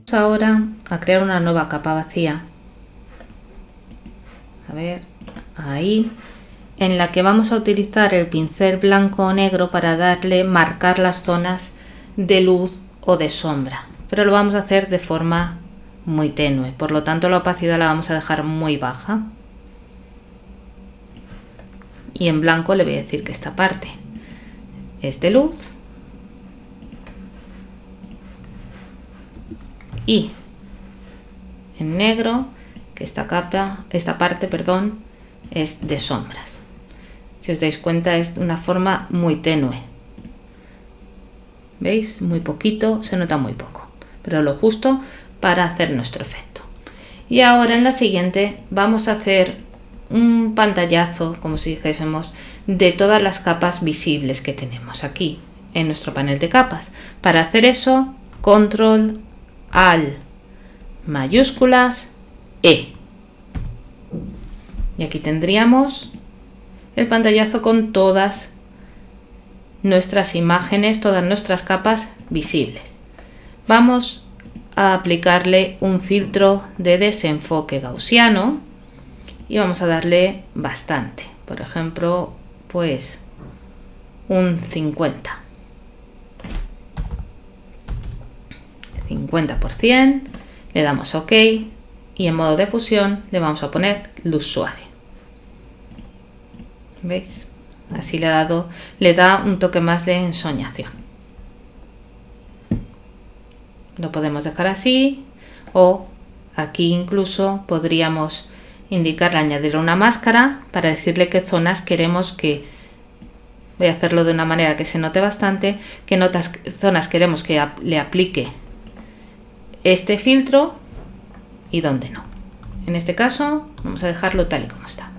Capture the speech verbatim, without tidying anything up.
Ahora a crear una nueva capa vacía, a ver, ahí, en la que vamos a utilizar el pincel blanco o negro para darle, marcar las zonas de luz o de sombra, pero lo vamos a hacer de forma muy tenue, por lo tanto la opacidad la vamos a dejar muy baja. Y en blanco le voy a decir que esta parte es de luz y en negro que esta capa, esta parte, perdón, es de sombras. Si os dais cuenta es de una forma muy tenue. ¿Veis? Muy poquito, se nota muy poco, pero lo justo para hacer nuestro efecto. Y ahora en la siguiente vamos a hacer un pantallazo, como si dijésemos, de todas las capas visibles que tenemos aquí en nuestro panel de capas. Para hacer eso, control al mayúsculas E. Y aquí tendríamos el pantallazo con todas nuestras imágenes, todas nuestras capas visibles. Vamos a aplicarle un filtro de desenfoque gaussiano y vamos a darle bastante, por ejemplo, pues un cincuenta por ciento, le damos OK y en modo de fusión le vamos a poner luz suave. ¿Veis? Así le, ha dado, le da un toque más de ensoñación. Lo podemos dejar así, o aquí incluso podríamos indicarle añadir una máscara para decirle qué zonas queremos que, voy a hacerlo de una manera que se note bastante, qué notas, zonas queremos que le aplique este filtro y dónde no. En este caso vamos a dejarlo tal y como está.